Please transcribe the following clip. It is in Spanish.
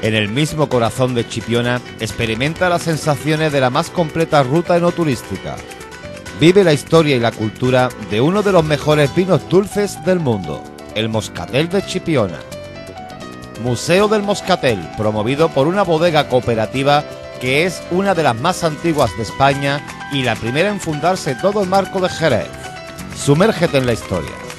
En el mismo corazón de Chipiona, experimenta las sensaciones de la más completa ruta enoturística. Vive la historia y la cultura de uno de los mejores vinos dulces del mundo, el Moscatel de Chipiona. Museo del Moscatel, promovido por una bodega cooperativa que es una de las más antiguas de España y la primera en fundarse todo el marco de Jerez. Sumérgete en la historia.